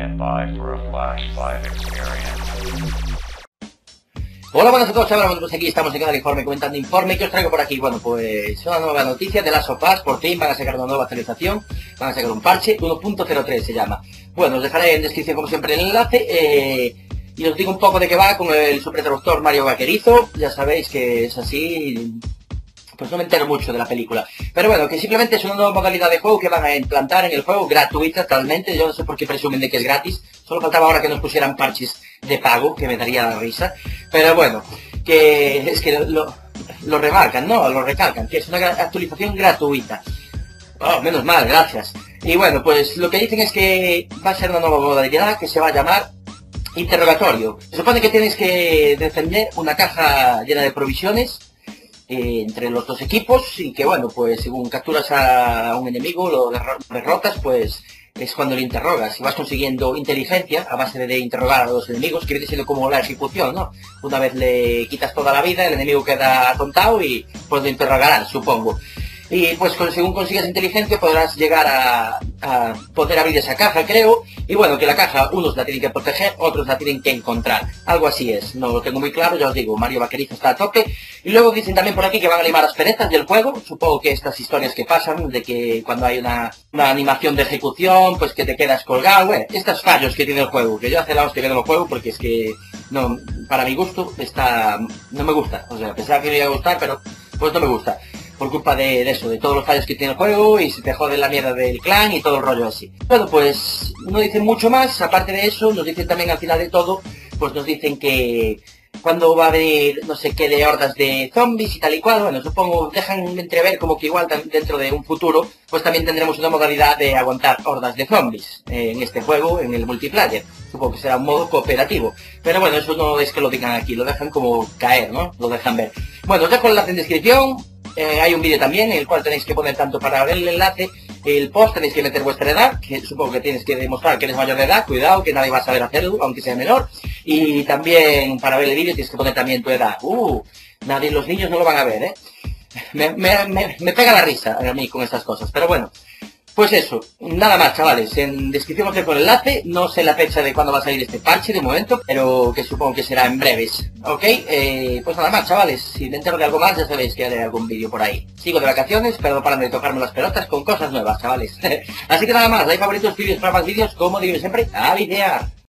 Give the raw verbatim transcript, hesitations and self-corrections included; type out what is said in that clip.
Stand by for a flashlight experience. Hola, buenas a todos, chavales, pues aquí estamos en cada informe comentando informe. ¿Qué os traigo por aquí? Bueno, pues una nueva noticia de Last of Us. Por fin van a sacar una nueva actualización, van a sacar un parche, uno punto cero tres se llama. Bueno, os dejaré en descripción como siempre el enlace, eh, y os digo un poco de qué va con el supertraductor Mario Vaquerizo. Ya sabéis que es así, pues no me entero mucho de la película. Pero bueno, que simplemente es una nueva modalidad de juego que van a implantar en el juego, gratuita totalmente. Yo no sé por qué presumen de que es gratis. Solo faltaba ahora que nos pusieran parches de pago, que me daría la risa. Pero bueno, que es que lo, lo remarcan, ¿no? Lo recalcan, que es una actualización gratuita. Oh, menos mal, gracias. Y bueno, pues lo que dicen es que va a ser una nueva modalidad que se va a llamar interrogatorio. Se supone que tienes que defender una caja llena de provisiones Eh, entre los dos equipos, y que bueno, pues según capturas a un enemigo, lo derrotas, pues es cuando le interrogas y vas consiguiendo inteligencia a base de interrogar a los enemigos, que viene siendo como la ejecución, ¿no? Una vez le quitas toda la vida, el enemigo queda atontado y pues lo interrogarán, supongo. Y pues según consigas inteligencia podrás llegar a, a poder abrir esa caja, creo. Y bueno, que la caja unos la tienen que proteger, otros la tienen que encontrar. Algo así es, no lo tengo muy claro, ya os digo, Mario Vaquerizo está a tope. Y luego dicen también por aquí que van a animar asperezas del juego. Supongo que estas historias que pasan, de que cuando hay una, una animación de ejecución, pues que te quedas colgado, bueno, estos fallos que tiene el juego, que yo hace la hostia que no lo juego porque es que, no, para mi gusto, está, no me gusta. O sea, pensaba que me iba a gustar, pero pues no me gusta. Por culpa de, de eso, de todos los fallos que tiene el juego, y se te jode la mierda del clan y todo el rollo así. Bueno, pues no dicen mucho más. Aparte de eso, nos dicen también al final de todo, pues nos dicen que cuando va a haber no sé qué de hordas de zombies y tal y cual. Bueno, supongo, dejan entrever como que igual dentro de un futuro, pues también tendremos una modalidad de aguantar hordas de zombies eh, en este juego, en el multiplayer. Supongo que será un modo cooperativo. Pero bueno, eso no es que lo digan aquí, lo dejan como caer, ¿no? Lo dejan ver. Bueno, os dejo el enlace en descripción. Eh, hay un vídeo también en el cual tenéis que poner tanto para ver el enlace, el post tenéis que meter vuestra edad, que supongo que tienes que demostrar que eres mayor de edad, cuidado, que nadie va a saber hacerlo, aunque sea menor. Y también para ver el vídeo tienes que poner también tu edad. Uh, nadie, los niños no lo van a ver, ¿eh? Me, me, me, me pega la risa a mí con estas cosas, pero bueno. Pues eso, nada más, chavales, en descripción os dejo el enlace. No sé la fecha de cuándo va a salir este parche de momento, pero que supongo que será en breves, ¿ok? Eh, pues nada más, chavales, si me entero de algo más ya sabéis que haré algún vídeo por ahí. Sigo de vacaciones, pero no paran de tocarme las pelotas con cosas nuevas, chavales. Así que nada más, like, favoritos, vídeos para más vídeos, como digo siempre, a videar.